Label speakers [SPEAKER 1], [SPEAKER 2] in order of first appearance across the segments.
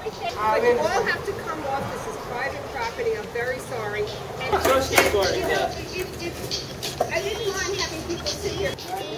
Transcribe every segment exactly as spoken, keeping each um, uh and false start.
[SPEAKER 1] But you all have to come off. This is private property. I'm very sorry. And, and you know, if, if, I didn't mind having people sit here.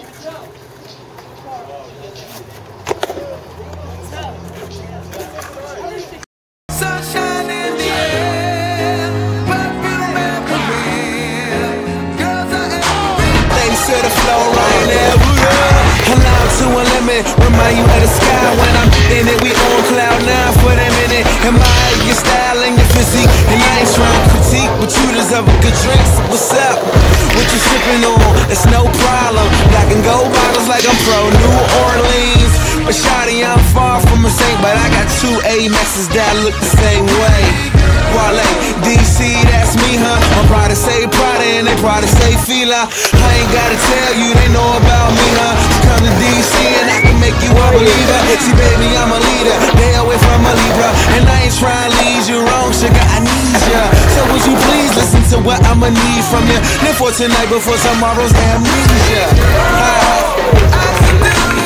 [SPEAKER 2] Sunshine in the air, perfect memory. Girls are everywhere. Ladies to the floor right now. Allowed to a limit, remind you of the sky when I'm in it. We on cloud nine for the minute. Admire your style and your physique, and I ain't trying to critique, but you deserve a good drink. So what's up? What you sipping on? It's no problem. Black and gold bottles like I'm pro New Orleans. But shawty, I'm far from a saint, but I got two A-Maxes that look the same way. Wale, D C, that's me, huh? My brother say Prada and they probably say Fila. I ain't gotta tell you, they know about me, huh? You come to D C and I can make you a believer. See, baby, I'm a leader, they away from a Libra. And I ain't trying to lead you wrong, sugar, I need ya. So would you please listen to what I'ma need from you? Live for tonight before tomorrow's amnesia. I, I can do